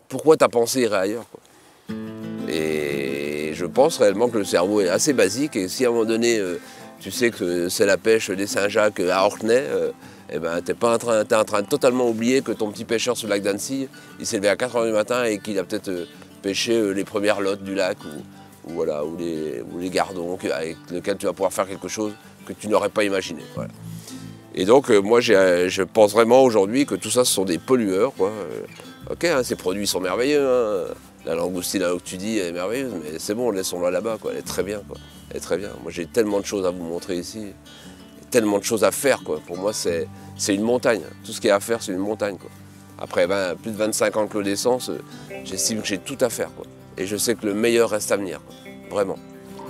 pourquoi ta pensée irait ailleurs, quoi. Et je pense réellement que le cerveau est assez basique et si à un moment donné, tu sais que c'est la pêche des Saint-Jacques à Orkney, eh ben, t'es en train de totalement oublier que ton petit pêcheur sur le lac d'Annecy, il s'est levé à 4 h du matin et qu'il a peut-être pêché les premières lottes du lac voilà, ou les gardons avec lesquels tu vas pouvoir faire quelque chose que tu n'aurais pas imaginé. Voilà. Et donc moi je pense vraiment aujourd'hui que tout ça ce sont des pollueurs, quoi. Ok, hein, ces produits sont merveilleux, hein. La langoustine à l'eau que tu dis est merveilleuse, mais c'est bon, laissons-la là-bas, quoi. Elle est très bien, quoi. Elle est très bien. Moi j'ai tellement de choses à vous montrer ici, tellement de choses à faire, quoi. Pour moi c'est une montagne. Tout ce qu'il y a à faire c'est une montagne, quoi. Après plus de 25 ans de clos d'essence, j'estime que j'ai tout à faire, quoi. Et je sais que le meilleur reste à venir, quoi. Vraiment.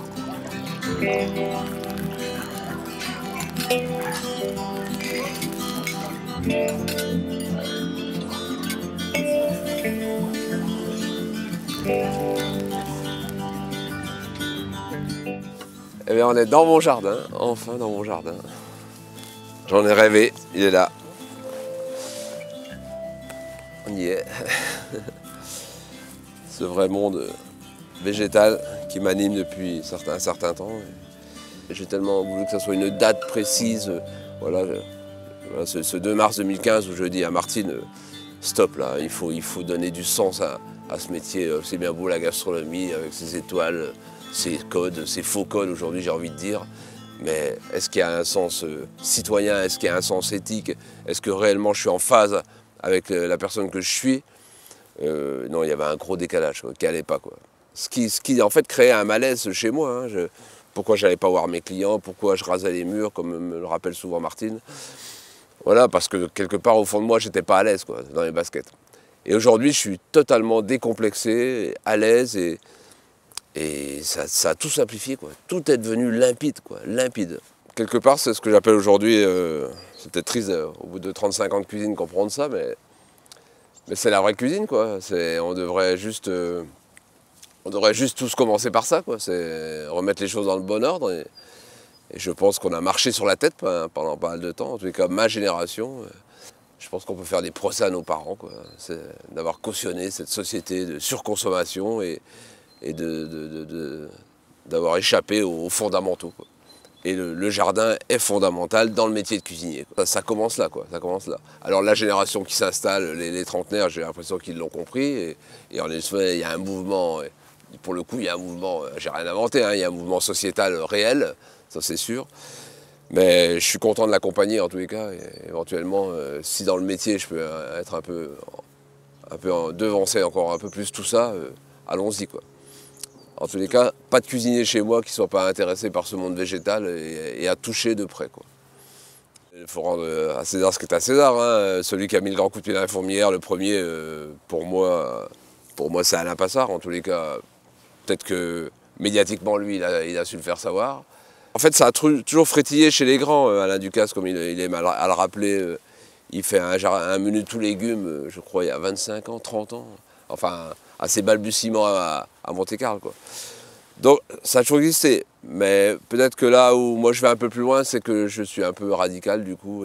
Eh bien, on est dans mon jardin, enfin dans mon jardin. J'en ai rêvé, il est là. On y est. Ce vrai monde végétal qui m'anime depuis un certain temps. J'ai tellement voulu que ça soit une date précise. Voilà, ce 2 mars 2015 où je dis à Martine, stop là, il faut donner du sens à ce métier. C'est bien beau la gastronomie avec ses étoiles, ses codes, ses faux codes aujourd'hui j'ai envie de dire. Mais est-ce qu'il y a un sens citoyen, est-ce qu'il y a un sens éthique? Est-ce que réellement je suis en phase avec la personne que je suis? Non, il y avait un gros décalage qui n'allait pas, quoi. Ce qui en fait créait un malaise chez moi. Hein. Pourquoi je n'allais pas voir mes clients, pourquoi je rasais les murs, comme me le rappelle souvent Martine. Voilà, parce que quelque part au fond de moi, j'étais pas à l'aise, quoi, dans les baskets. Et aujourd'hui, je suis totalement décomplexé, à l'aise et ça a tout simplifié, quoi. Tout est devenu limpide, quoi, limpide. Quelque part, c'est ce que j'appelle aujourd'hui, c'est peut-être triste au bout de 35 ans de cuisine comprendre ça, mais c'est la vraie cuisine, quoi. On devrait juste tous commencer par ça, quoi. C'est remettre les choses dans le bon ordre. Et je pense qu'on a marché sur la tête pendant pas mal de temps. En tout cas, ma génération, je pense qu'on peut faire des procès à nos parents, quoi. C'est d'avoir cautionné cette société de surconsommation et d'avoir échappé aux fondamentaux, quoi. Et le jardin est fondamental dans le métier de cuisinier. Ça commence là, quoi. Ça commence là. Alors la génération qui s'installe, les trentenaires, j'ai l'impression qu'ils l'ont compris. Et en effet, il y a un mouvement, pour le coup, il y a un mouvement, j'ai rien inventé, hein, il y a un mouvement sociétal réel, ça c'est sûr. Mais je suis content de l'accompagner en tous les cas. Et éventuellement, si dans le métier je peux être un peu devancer encore un peu plus tout ça, allons-y, quoi. En tous les cas, pas de cuisinier chez moi qui ne soit pas intéressé par ce monde végétal et à toucher de près, quoi. Il faut rendre à César ce qui est à César, hein. Celui qui a mis le grand coup de pied dans la fourmilière, le premier, pour moi c'est Alain Passard. En tous les cas, peut-être que médiatiquement, lui, il a su le faire savoir. En fait, ça a toujours frétillé chez les grands, Alain Ducasse, comme il aime à le rappeler. Il fait un menu de tous légumes, je crois, il y a 25 ans, 30 ans. Enfin, à ses balbutiements à Monte-Carlo, quoi. Donc, ça a toujours existé. Mais peut-être que là où moi je vais un peu plus loin, c'est que je suis un peu radical, du coup.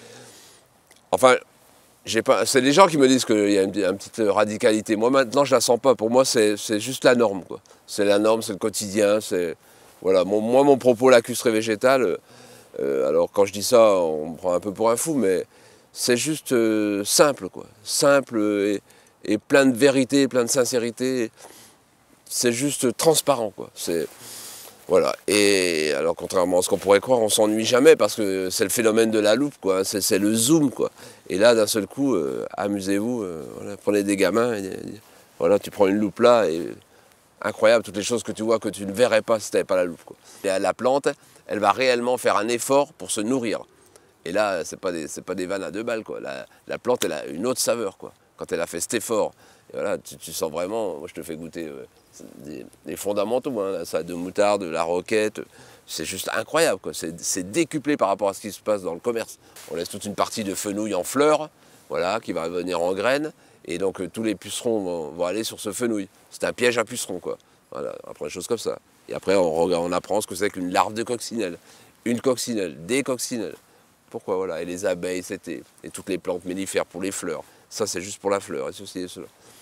Enfin, c'est les gens qui me disent qu'il y a une petite radicalité. Moi, maintenant, je la sens pas. Pour moi, c'est juste la norme, quoi. C'est la norme, c'est le quotidien. Voilà. Moi, mon propos lacustre végétal, alors quand je dis ça, on me prend un peu pour un fou, mais c'est juste simple, quoi. Simple et plein de vérité, plein de sincérité. C'est juste transparent, quoi. Voilà. Et alors, contrairement à ce qu'on pourrait croire, on s'ennuie jamais parce que c'est le phénomène de la loupe, quoi. C'est le zoom, quoi. Et là, d'un seul coup, amusez-vous, voilà, prenez des gamins, voilà, tu prends une loupe là et incroyable, toutes les choses que tu vois que tu ne verrais pas si tu n'avais pas la loupe, quoi. Et la plante, elle va réellement faire un effort pour se nourrir. Et là, c'est pas des vannes à 2 balles, quoi. La plante, elle a une autre saveur, quoi. Quand elle a fait cet effort, et voilà, tu sens vraiment, moi je te fais goûter des fondamentaux, hein, la salade de moutarde, la roquette, c'est juste incroyable, quoi. C'est décuplé par rapport à ce qui se passe dans le commerce. On laisse toute une partie de fenouil en fleurs, voilà, qui va venir en graines, et donc tous les pucerons vont aller sur ce fenouil. C'est un piège à pucerons, quoi. Voilà, on apprend des choses comme ça. Et après, on apprend ce que c'est qu'une larve de coccinelle, une coccinelle, des coccinelles. Pourquoi, voilà, et les abeilles, et toutes les plantes mellifères pour les fleurs. Ça, c'est juste pour la fleur, et ceci et cela.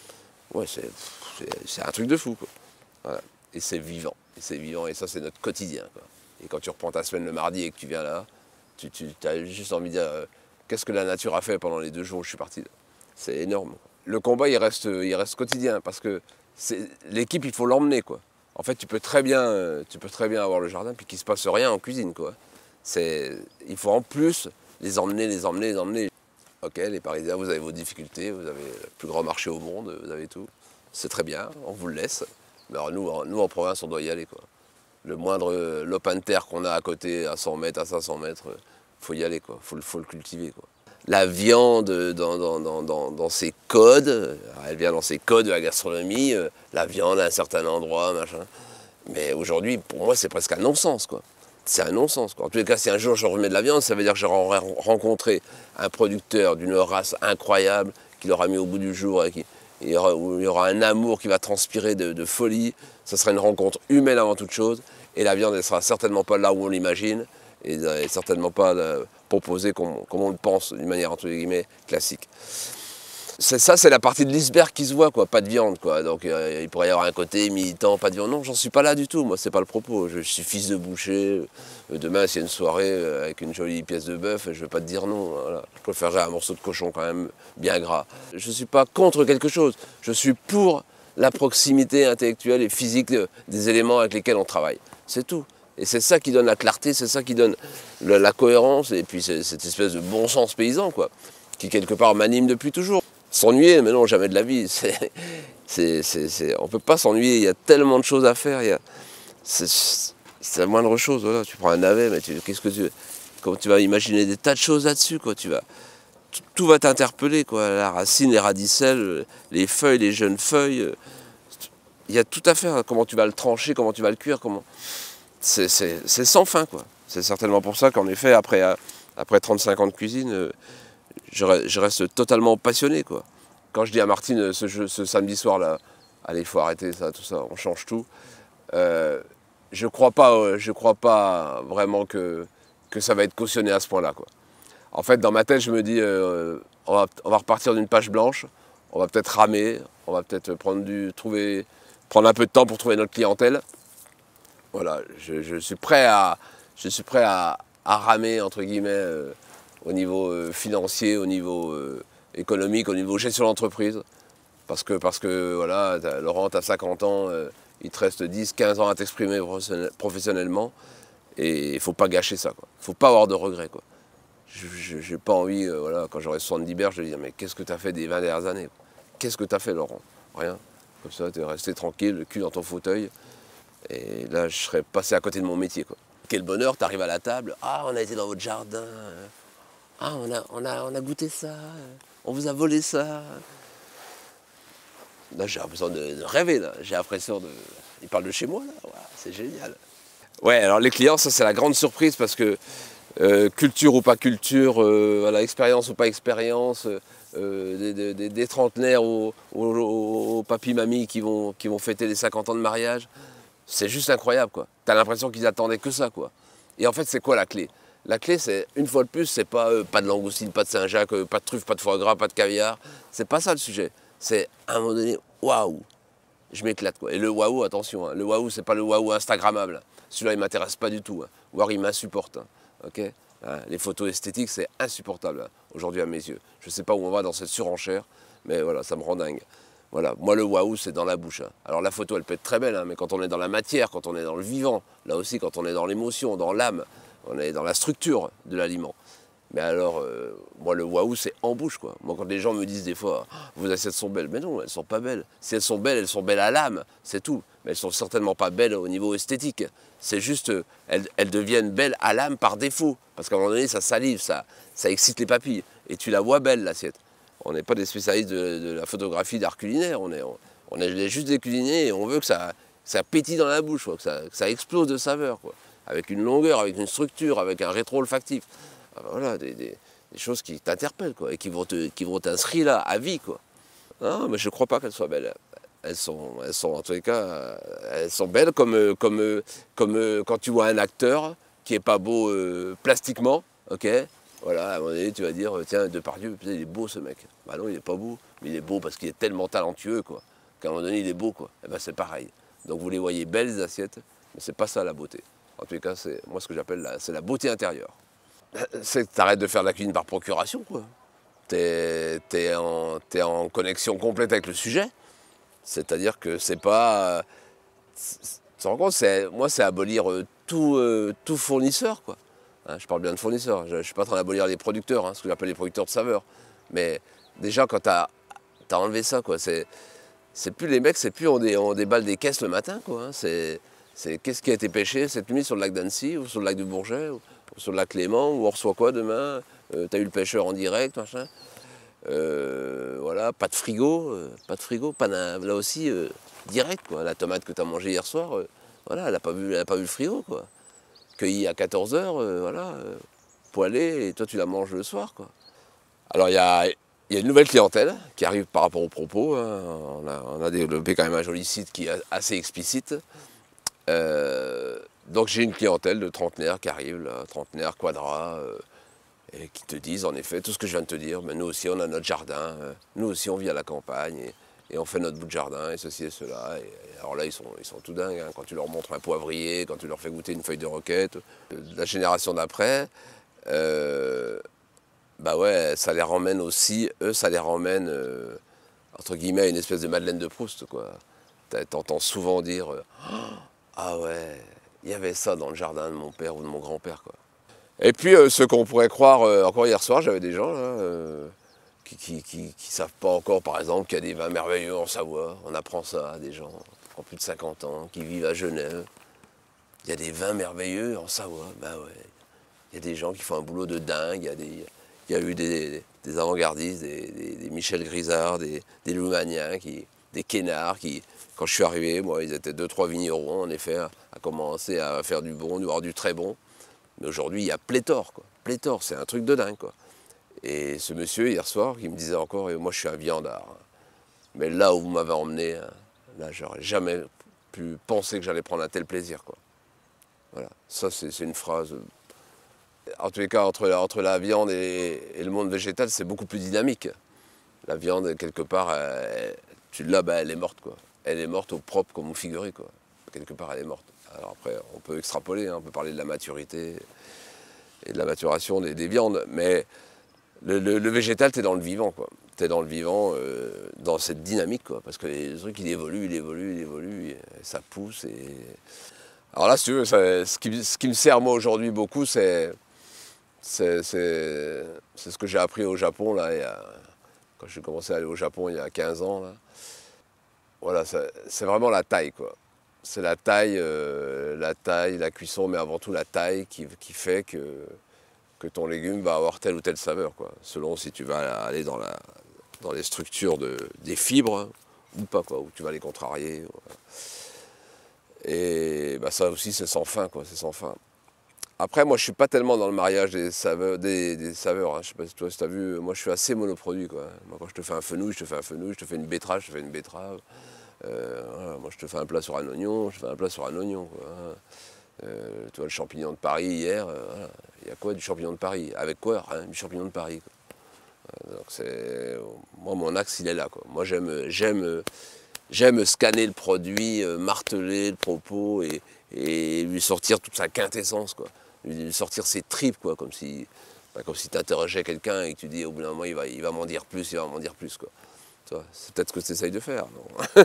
Ouais, c'est un truc de fou, quoi. Voilà. Et c'est vivant. Et c'est vivant. Et ça, c'est notre quotidien, quoi. Et quand tu reprends ta semaine le mardi et que tu viens là, tu as juste envie de dire qu'est-ce que la nature a fait pendant les 2 jours où je suis parti là. C'est énorme. Le combat, il reste quotidien parce que l'équipe, il faut l'emmener, quoi. En fait, tu peux très bien avoir le jardin puis qu'il ne se passe rien en cuisine, quoi. Il faut en plus les emmener, les emmener, les emmener. Ok, les Parisiens, vous avez vos difficultés, vous avez le plus grand marché au monde, vous avez tout. C'est très bien, on vous le laisse. Mais alors nous, en province, on doit y aller, quoi. Le moindre lopin de terre qu'on a à côté, à 100 mètres, à 500 mètres, faut y aller, quoi. Faut le cultiver, quoi. La viande, dans ses codes, elle vient dans ses codes de la gastronomie, la viande à un certain endroit, machin. Mais aujourd'hui, pour moi, c'est presque un non-sens, quoi. C'est un non-sens, quoi. En tous les cas, si un jour je remets de la viande, ça veut dire que j'aurai rencontré un producteur d'une race incroyable, qui l'aura mis au bout du jour, et où il y aura un amour qui va transpirer de folie. Ça sera une rencontre humaine avant toute chose. Et la viande, elle sera certainement pas là où on l'imagine, et certainement pas proposée comme on le pense, d'une manière entre guillemets classique. Ça, c'est la partie de l'iceberg qui se voit, quoi, pas de viande, quoi. Donc il pourrait y avoir un côté militant, pas de viande. Non, j'en suis pas là du tout, moi, c'est pas le propos. Je suis fils de boucher. Demain, s'il y a une soirée avec une jolie pièce de bœuf, je vais pas te dire non. Voilà. Je préférerais un morceau de cochon quand même bien gras. Je suis pas contre quelque chose. Je suis pour la proximité intellectuelle et physique des éléments avec lesquels on travaille. C'est tout. Et c'est ça qui donne la clarté, c'est ça qui donne la cohérence, et puis cette espèce de bon sens paysan, quoi, qui quelque part m'anime depuis toujours. S'ennuyer, mais non, jamais de la vie. On ne peut pas s'ennuyer, il y a tellement de choses à faire. C'est la moindre chose. Voilà. Tu prends un navet, mais comment tu vas imaginer des tas de choses là-dessus, quoi. Tout va t'interpeller, quoi. La racine, les radicelles, les feuilles, les jeunes feuilles. Il y a tout à faire. Comment tu vas le trancher, comment tu vas le cuire. C'est sans fin, quoi. C'est certainement pour ça qu'en effet, après 35 ans de cuisine, je reste totalement passionné, quoi. Quand je dis à Martine ce samedi soir là, allez, il faut arrêter ça, tout ça, on change tout. Je crois pas vraiment que ça va être cautionné à ce point-là, quoi. En fait, dans ma tête, je me dis, on va repartir d'une page blanche, on va peut-être ramer, on va peut-être prendre un peu de temps pour trouver notre clientèle. Voilà, je suis prêt à ramer entre guillemets. Au niveau financier, au niveau économique, au niveau gestion d'entreprise. Parce que voilà, Laurent, tu as 50 ans, il te reste 10, 15 ans à t'exprimer professionnellement. Et il ne faut pas gâcher ça, quoi. Il ne faut pas avoir de regrets, quoi. Je n'ai pas envie, voilà, quand j'aurai 70 berges, de dire mais qu'est-ce que tu as fait des 20 dernières années? Qu'est-ce que tu as fait, Laurent? Rien. Comme ça, tu es resté tranquille, le cul dans ton fauteuil. Et là, je serais passé à côté de mon métier, quoi. Quel bonheur, tu arrives à la table. Ah, on a été dans votre jardin. Ah, on a goûté ça, on vous a volé ça. Là, j'ai l'impression de rêver, là. J'ai l'impression de... Il parle de chez moi, là. Ouais, c'est génial. Ouais, alors les clients, ça, c'est la grande surprise parce que culture ou pas culture, voilà, expérience ou pas expérience, des trentenaires aux papy-mamies qui vont fêter les 50 ans de mariage, c'est juste incroyable, quoi. T'as l'impression qu'ils attendaient que ça, quoi. Et en fait, c'est quoi la clé? La clé, c'est, une fois de plus, c'est pas pas de langoustine, pas de Saint-Jacques, pas de truffe, pas de foie gras, pas de caviar. C'est pas ça le sujet. C'est, à un moment donné, waouh, je m'éclate, quoi. Et le waouh, attention, hein, le waouh, c'est pas le waouh instagrammable. Celui-là, il m'intéresse pas du tout. Hein. Voire, il m'insupporte. Hein. Ok, hein, les photos esthétiques, c'est insupportable, hein, aujourd'hui, à mes yeux. Je sais pas où on va dans cette surenchère, mais voilà, ça me rend dingue. Voilà, moi, le waouh, c'est dans la bouche. Hein. Alors, la photo, elle peut être très belle, hein, mais quand on est dans la matière, quand on est dans le vivant, là aussi, quand on est dans l'émotion, dans l'âme, on est dans la structure de l'aliment. Mais alors, moi, le waouh, c'est en bouche, quoi. Moi, quand les gens me disent des fois, oh, vos assiettes sont belles, mais non, elles sont pas belles. Si elles sont belles à l'âme, c'est tout. Mais elles sont certainement pas belles au niveau esthétique. C'est juste, elles deviennent belles à l'âme par défaut. Parce qu'à un moment donné, ça salive, ça excite les papilles. Et tu la vois belle, l'assiette. On n'est pas des spécialistes de la photographie d'art culinaire. On est juste des cuisiniers et on veut que ça pétille dans la bouche, quoi, que ça explose de saveur, quoi. Avec une longueur, avec une structure, avec un rétro-olfactif. Voilà, des choses qui t'interpellent, quoi, et qui vont t'inscrire là à vie, quoi. Non, mais je ne crois pas qu'elles soient belles. Elles sont en tous les cas, elles sont belles comme quand tu vois un acteur qui est pas beau plastiquement, ok. Voilà, à un moment donné, tu vas dire, tiens, Depardieu, putain, il est beau ce mec. Bah non, il est pas beau, mais il est beau parce qu'il est tellement talentueux, quoi. qu'à un moment donné il est beau, quoi. Et ben c'est pareil. Donc vous les voyez belles les assiettes, mais c'est pas ça la beauté. En tous les cas, c'est moi ce que j'appelle c'est la beauté intérieure. C'est que tu arrêtes de faire de la cuisine par procuration, quoi. T'es en connexion complète avec le sujet. C'est-à-dire que c'est pas. Tu te rends compte, moi c'est abolir tout fournisseur, quoi. Hein, je parle bien de fournisseurs, je ne suis pas en train d'abolir les producteurs, hein, ce que j'appelle les producteurs de saveurs. Mais déjà quand tu as enlevé ça, quoi, c'est plus les mecs, c'est plus on déballe des caisses le matin, quoi. Hein, c'est qu'est-ce qui a été pêché cette nuit sur le lac d'Annecy, ou sur le lac du Bourget, ou sur le lac Léman, ou on reçoit quoi demain, t'as eu le pêcheur en direct, machin. Voilà, pas de frigo, là aussi, direct, quoi. La tomate que tu as mangée hier soir, voilà, elle n'a pas vu le frigo, quoi. Cueillie à 14 h, voilà, poêlée, et toi tu la manges le soir, quoi. Alors il y a une nouvelle clientèle qui arrive par rapport aux propos, hein. On a développé quand même un joli site qui est assez explicite. Donc j'ai une clientèle de trentenaires qui arrive, là, trentenaires, quadras, et qui te disent en effet tout ce que je viens de te dire. Mais nous aussi on a notre jardin, nous aussi on vit à la campagne, et on fait notre bout de jardin, et ceci et cela. Et alors là ils sont tout dingues, hein, quand tu leur montres un poivrier, quand tu leur fais goûter une feuille de roquette. La génération d'après, bah ouais, ça les ramène aussi, ça les ramène entre guillemets à une espèce de Madeleine de Proust, quoi. T'entends souvent dire ah ouais, il y avait ça dans le jardin de mon père ou de mon grand-père, quoi. Et puis ce qu'on pourrait croire, encore hier soir, j'avais des gens là, qui savent pas encore, par exemple, qu'il y a des vins merveilleux en Savoie. On apprend ça à des gens qui ont plus de 50 ans, qui vivent à Genève. Il y a des vins merveilleux en Savoie, bah ouais. Il y a des gens qui font un boulot de dingue, il y a eu des avant-gardistes, des Michel Grisard, des Louis Magnin, des Quénards, qui, quand je suis arrivé, moi, ils étaient 2-3 vignerons, en effet, à commencer à faire du bon, voire du très bon. Mais aujourd'hui, il y a pléthore, quoi. Pléthore, c'est un truc de dingue, quoi. Et ce monsieur, hier soir, qui me disait encore, moi, je suis un viandard, hein. Mais là où vous m'avez emmené, hein, là, j'aurais jamais pu penser que j'allais prendre un tel plaisir, quoi. Voilà, ça, c'est une phrase. En tous les cas, entre la viande et le monde végétal, c'est beaucoup plus dynamique. La viande, quelque part, elle est morte, quoi. Elle est morte au propre comme au figuré, quoi. Quelque part, elle est morte. Alors après, on peut extrapoler, hein, on peut parler de la maturité et de la maturation des viandes, mais le végétal, t'es dans le vivant, quoi. T'es dans le vivant, dans cette dynamique, quoi. Parce que les trucs, il évolue, et ça pousse. Alors là, si tu veux, ce qui me sert, moi, aujourd'hui, beaucoup, c'est ce que j'ai appris au Japon, là, quand j'ai commencé à aller au Japon il y a 15 ans, là. Voilà, c'est vraiment la taille, quoi. C'est la taille, la cuisson, mais avant tout la taille qui fait que ton légume va avoir telle ou telle saveur, quoi. Selon si tu vas aller dans les structures des fibres, hein, ou pas, quoi, ou tu vas les contrarier. Voilà. Et bah, ça aussi, c'est sans fin, quoi, c'est sans fin. Après, moi, je suis pas tellement dans le mariage des saveurs, hein. Je sais pas si toi, si tu as vu, moi, je suis assez monoproduit, quoi. Moi, quand je te fais un fenouil, je te fais un fenouil, je te fais une betterave, je te fais une betterave. Voilà, moi, je te fais un plat sur un oignon, je fais un plat sur un oignon, quoi. Tu vois, le champignon de Paris, hier, voilà. Il y a quoi du champignon de Paris? Avec quoi? Rien, du champignon de Paris, quoi. Donc, moi, mon axe, il est là, quoi. Moi, j'aime scanner le produit, marteler le propos et lui sortir toute sa quintessence, quoi. Lui sortir ses tripes, quoi, comme si tu interrogeais quelqu'un et que tu dis au bout d'un moment il va m'en dire plus, quoi. C'est peut-être ce que tu essayes de faire, non?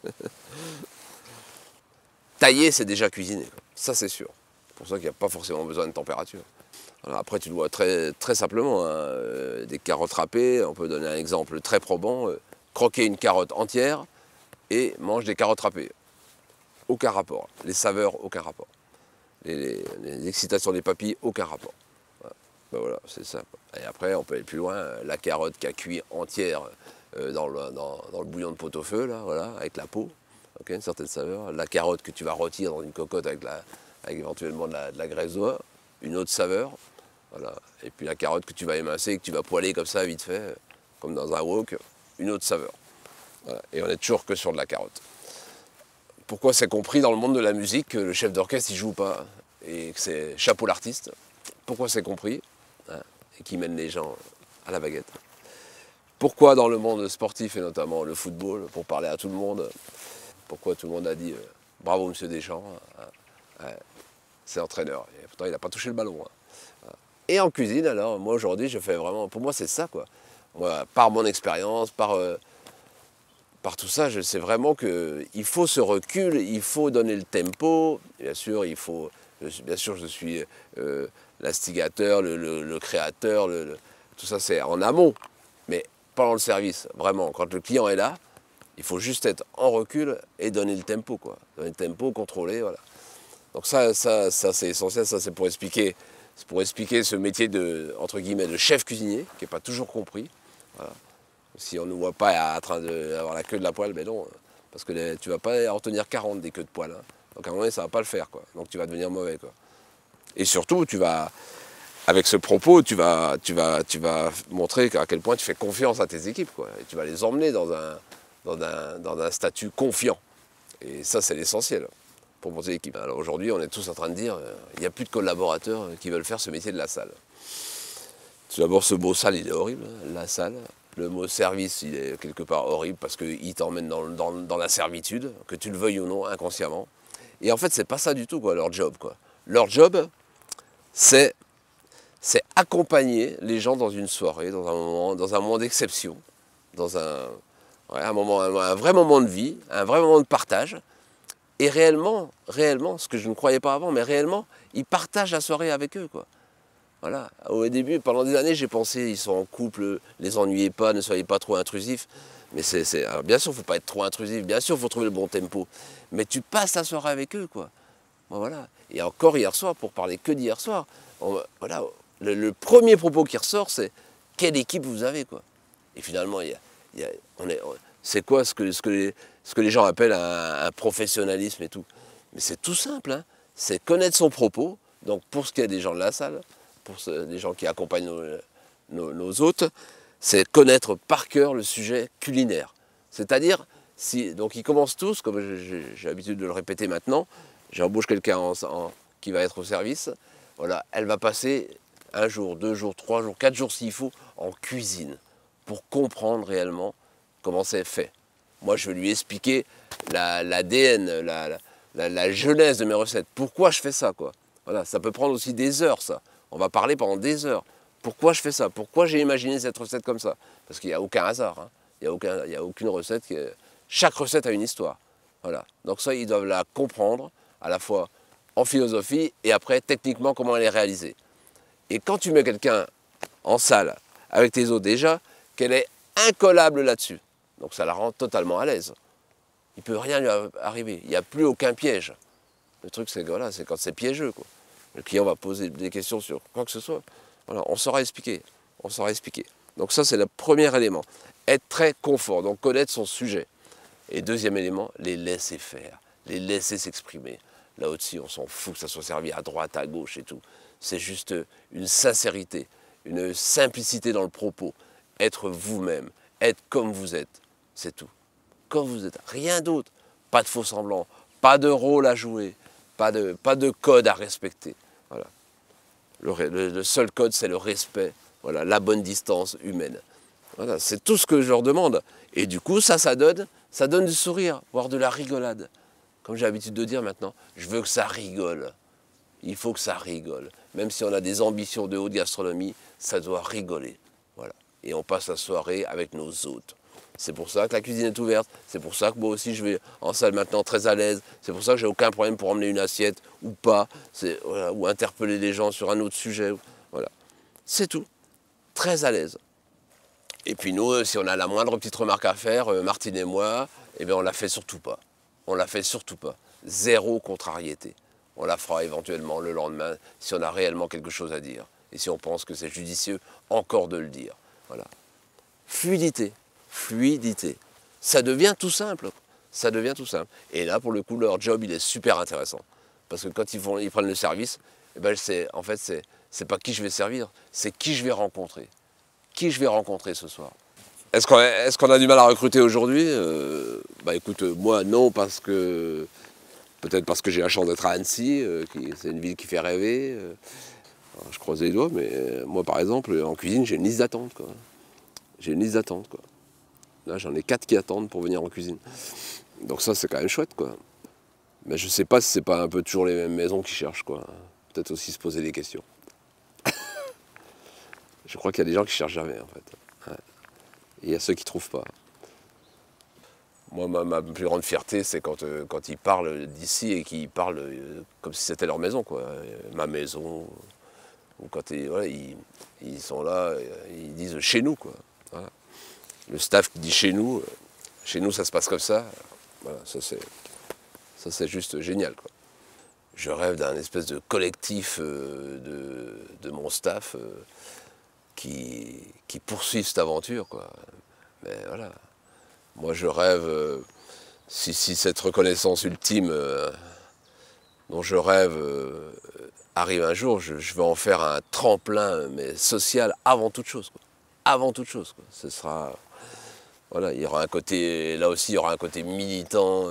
Tailler, c'est déjà cuisiner, quoi. Ça, c'est sûr. C'est pour ça qu'il n'y a pas forcément besoin de température. Alors après, tu le vois très, très simplement, hein. Des carottes râpées, on peut donner un exemple très probant. Croquer une carotte entière et mange des carottes râpées. Aucun rapport. Les saveurs, aucun rapport. Les excitations des papilles, aucun rapport. Voilà, ben voilà, c'est simple. Et après, on peut aller plus loin. La carotte qui a cuit entière dans le bouillon de pot-au-feu, là, voilà, avec la peau, okay, une certaine saveur. La carotte que tu vas rôtir dans une cocotte avec éventuellement de la graisse d'oie, une autre saveur. Voilà. Et puis la carotte que tu vas émincer, que tu vas poêler comme ça, vite fait, comme dans un wok, une autre saveur. Voilà. Et on est toujours que sur de la carotte. Pourquoi c'est compris dans le monde de la musique que le chef d'orchestre il joue pas et que c'est chapeau l'artiste? Pourquoi c'est compris, hein, et qui mène les gens à la baguette? Pourquoi dans le monde sportif, et notamment le football, pour parler à tout le monde, pourquoi tout le monde a dit bravo monsieur Deschamps, c'est entraîneur. Et pourtant il n'a pas touché le ballon. Et en cuisine alors, moi aujourd'hui je fais vraiment, pour moi c'est ça quoi. Moi, par mon expérience, par tout ça, je sais vraiment qu'il faut ce recul, il faut donner le tempo. Bien sûr, je suis l'instigateur, le créateur, tout ça c'est en amont, mais pendant le service, vraiment, quand le client est là, il faut juste être en recul et donner le tempo, quoi. Donner le tempo, contrôler, voilà. Donc ça c'est essentiel, ça c'est pour expliquer ce métier de, entre guillemets, de chef cuisinier, qui n'est pas toujours compris. Voilà. Si on ne voit pas en train d'avoir la queue de la poêle, ben non, parce que tu ne vas pas en tenir 40 des queues de poêle. Hein. Donc à un moment donné, ça ne va pas le faire, quoi. Donc tu vas devenir mauvais, quoi. Et surtout, avec ce propos, tu vas montrer à quel point tu fais confiance à tes équipes, quoi. Et tu vas les emmener dans un statut confiant. Et ça, c'est l'essentiel pour monter l'équipe. Alors aujourd'hui, on est tous en train de dire, il n'y a plus de collaborateurs qui veulent faire ce métier de la salle. Tout d'abord, ce mot salle, il est horrible, hein, la salle. Le mot service, il est quelque part horrible parce qu'il t'emmène dans la servitude, que tu le veuilles ou non, inconsciemment. Et en fait, c'est pas ça du tout, quoi, leur job, quoi. Leur job, c'est accompagner les gens dans une soirée, dans un moment d'exception, dans un vrai moment de vie, un vrai moment de partage. Et réellement, ce que je ne croyais pas avant, mais réellement, ils partagent la soirée avec eux, quoi. Voilà. Au début, pendant des années, j'ai pensé, ils sont en couple, les ennuyez pas, ne soyez pas trop intrusifs. Mais alors, bien sûr, il ne faut pas être trop intrusif, bien sûr, il faut trouver le bon tempo. Mais tu passes la soirée avec eux, quoi. Bon, voilà. Et encore hier soir, pour parler que d'hier soir, voilà, le premier propos qui ressort, c'est quelle équipe vous avez, quoi. Et finalement, c'est quoi ce que les gens appellent un professionnalisme et tout. Mais c'est tout simple, hein. C'est connaître son propos. Donc pour ce qui est des gens de la salle, pour des gens qui accompagnent nos hôtes, c'est connaître par cœur le sujet culinaire. C'est-à-dire, donc ils commencent tous, comme j'ai l'habitude de le répéter maintenant, j'embauche quelqu'un qui va être au service, voilà, elle va passer 1 jour, 2 jours, 3 jours, 4 jours s'il faut, en cuisine, pour comprendre réellement comment c'est fait. Moi, je vais lui expliquer l'ADN, la genèse de mes recettes. Pourquoi je fais ça, quoi. Voilà, ça peut prendre aussi des heures, ça. On va parler pendant des heures. Pourquoi je fais ça? Pourquoi j'ai imaginé cette recette comme ça? Parce qu'il n'y a aucun hasard. Hein. Il n'y a aucune recette. Chaque recette a une histoire. Voilà. Donc ça, ils doivent la comprendre, à la fois en philosophie et après, techniquement, comment elle est réalisée. Et quand tu mets quelqu'un en salle, avec tes os déjà, qu'elle est incollable là-dessus. Donc ça la rend totalement à l'aise. Il ne peut rien lui arriver. Il n'y a plus aucun piège. Le truc, c'est voilà, quand c'est piégeux, quoi. Le client va poser des questions sur quoi que ce soit. Voilà, on saura expliquer. On saura expliquer. Donc ça, c'est le premier élément. Être très confort, donc connaître son sujet. Et deuxième élément, les laisser faire, les laisser s'exprimer. Là aussi, on s'en fout que ça soit servi à droite, à gauche et tout. C'est juste une sincérité, une simplicité dans le propos. Être vous-même, être comme vous êtes, c'est tout. Comme vous êtes, rien d'autre. Pas de faux semblants, pas de rôle à jouer, pas de code à respecter. Voilà. Le seul code, c'est le respect, voilà, la bonne distance humaine. Voilà, c'est tout ce que je leur demande. Et du coup, ça donne du sourire, voire de la rigolade. Comme j'ai l'habitude de dire maintenant, je veux que ça rigole. Il faut que ça rigole. Même si on a des ambitions de haute gastronomie, ça doit rigoler. Voilà. Et on passe la soirée avec nos hôtes. C'est pour ça que la cuisine est ouverte. C'est pour ça que moi aussi je vais en salle maintenant très à l'aise. C'est pour ça que j'ai aucun problème pour emmener une assiette ou pas. Voilà, ou interpeller les gens sur un autre sujet. Voilà. C'est tout. Très à l'aise. Et puis nous, si on a la moindre petite remarque à faire, Martine et moi, eh bien on la fait surtout pas. On la fait surtout pas. Zéro contrariété. On la fera éventuellement le lendemain si on a réellement quelque chose à dire. Et si on pense que c'est judicieux encore de le dire. Voilà. Fluidité. Fluidité. Ça devient tout simple. Ça devient tout simple. Et là, pour le coup, leur job, il est super intéressant. Parce que quand ils prennent le service, eh ben, en fait, c'est pas qui je vais servir, c'est qui je vais rencontrer. Qui je vais rencontrer ce soir. Est-ce qu'on a du mal à recruter aujourd'hui? Bah écoute, moi non, peut-être parce que j'ai la chance d'être à Annecy, c'est une ville qui fait rêver. Je croise les doigts, mais moi par exemple, en cuisine, j'ai une liste d'attente, quoi. J'ai une liste d'attente, quoi. Là, j'en ai 4 qui attendent pour venir en cuisine. Donc ça, c'est quand même chouette, quoi. Mais je sais pas si c'est pas un peu toujours les mêmes maisons qui cherchent, quoi. Peut-être aussi se poser des questions. Je crois qu'il y a des gens qui cherchent jamais, en fait. Ouais. Et il y a ceux qui trouvent pas. Moi, ma plus grande fierté, c'est quand ils parlent d'ici et qu'ils parlent comme si c'était leur maison, quoi. Ma maison. Ou quand voilà, ils sont là, ils disent chez nous, quoi. Voilà. Le staff qui dit chez nous ça se passe comme ça. Voilà, ça c'est juste génial, quoi. Je rêve d'un espèce de collectif de mon staff qui poursuivent cette aventure, quoi. Mais voilà. Moi, je rêve, si cette reconnaissance ultime dont je rêve arrive un jour, je vais en faire un tremplin, mais social avant toute chose, quoi. Avant toute chose, quoi. Ce sera, voilà, il y aura un côté, là aussi, il y aura un côté militant,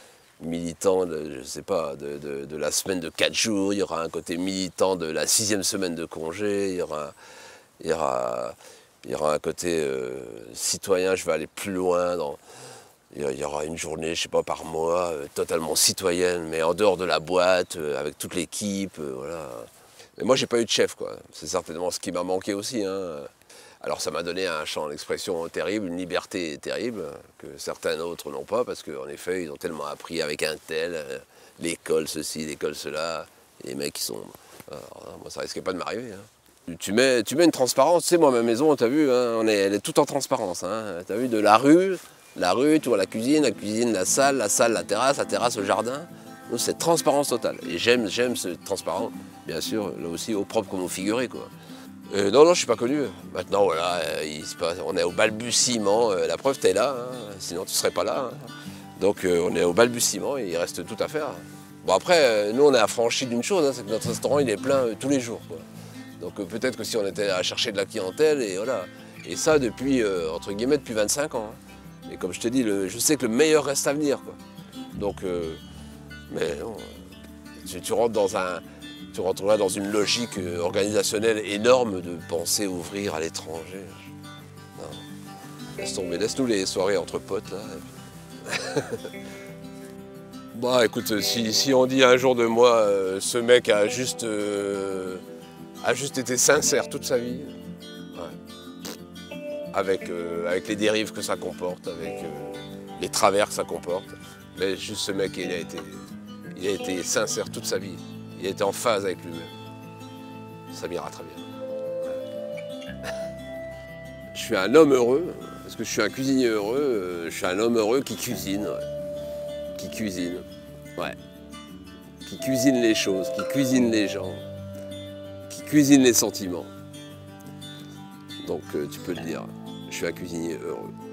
je sais pas, de la semaine de 4 jours. Il y aura un côté militant de la 6e semaine de congé. Il y aura un côté citoyen. Je vais aller plus loin. Il y aura une journée, je sais pas, par mois, totalement citoyenne, mais en dehors de la boîte, avec toute l'équipe, voilà. Mais moi, j'ai pas eu de chef, quoi. C'est certainement ce qui m'a manqué aussi, hein. Alors ça m'a donné un champ d'expression terrible, une liberté terrible, que certains autres n'ont pas, parce qu'en effet, ils ont tellement appris avec un tel, l'école ceci, l'école cela, et les mecs qui sont... Alors, moi, ça risquait pas de m'arriver, hein. Tu mets une transparence, tu sais, moi, ma maison, t'as vu, hein, elle est toute en transparence, hein. T'as vu, de la rue, tu vois la cuisine, la salle, la terrasse, le jardin. Nous, c'est transparence totale. Et j'aime ce transparent, bien sûr, là aussi, au propre comme au figuré, quoi. Non, je suis pas connu. Maintenant, voilà, on est au balbutiement. La preuve, t'es là, hein, sinon tu serais pas là, hein. Donc on est au balbutiement et il reste tout à faire. Bon après, nous on est affranchis d'une chose, hein, c'est que notre restaurant il est plein tous les jours, quoi. Donc peut-être que si on était à chercher de la clientèle, et voilà. Et ça depuis, entre guillemets, depuis 25 ans. Hein. Et comme je te dis, je sais que le meilleur reste à venir, quoi. Donc, mais non, tu rentres dans tu rentreras dans une logique organisationnelle énorme de penser ouvrir à l'étranger. Non. Laisse tomber, laisse-nous les soirées entre potes, là. Bah écoute, si on dit un jour de moi, ce mec a juste été sincère toute sa vie, ouais. Avec les dérives que ça comporte, avec les travers que ça comporte, mais juste ce mec, il a été sincère toute sa vie. Il était en phase avec lui-même. Ça m'ira très bien. Je suis un homme heureux, parce que je suis un cuisinier heureux, je suis un homme heureux qui cuisine. Ouais. Qui cuisine. Ouais. Qui cuisine les choses, qui cuisine les gens, qui cuisine les sentiments. Donc tu peux le dire, je suis un cuisinier heureux.